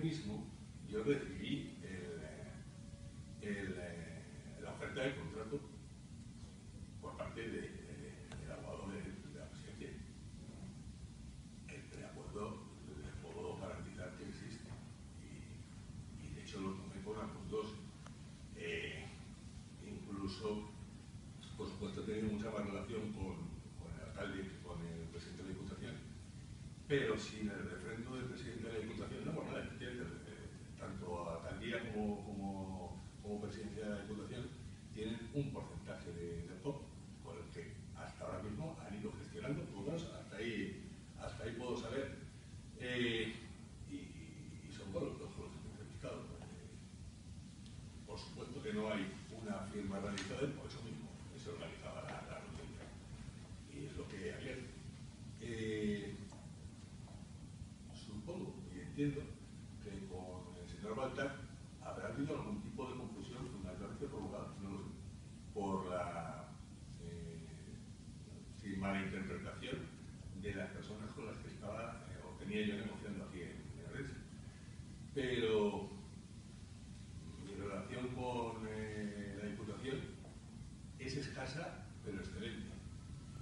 mismo yo recibí la oferta de contrato por parte del abogado de la presidencia. El preacuerdo les puedo garantizar que existe y de hecho lo tomé con apuntos. Incluso, por supuesto, he tenido mucha más relación con el alcalde que con el presidente de la Diputación, pero sin el refrendo del presidente de la Diputación no por nada. Tanto alcaldía como presidencia de la Diputación tienen un porcentaje de POP con el que hasta ahora mismo han ido gestionando, por lo menos hasta ahí puedo saber, y son todos los certificados. Por supuesto que no hay una firma realizada y por eso mismo se organizaba la audiencia. Y es lo que ayer. Supongo y entiendo que con el señor Baltar habrá habido algún tipo de confusión, fundamentalmente provocada, no lo sé, por la mala interpretación de las personas con las que estaba o tenía yo negociando aquí en Orense. Pero